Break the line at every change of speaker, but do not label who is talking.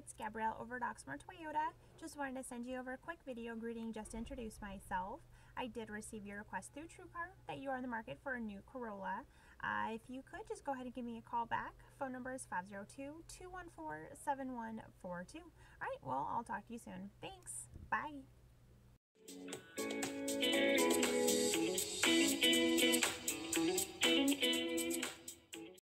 it's Gabrielle over at Oxmoor Toyota. Just wanted to send you over a quick video greeting just to introduce myself. I did receive your request through TrueCar that you are in the market for a new Corolla. If you could, just go ahead and give me a call back. Phone number is 502-214-7142. Alright, well, I'll talk to you soon. Thanks. Bye.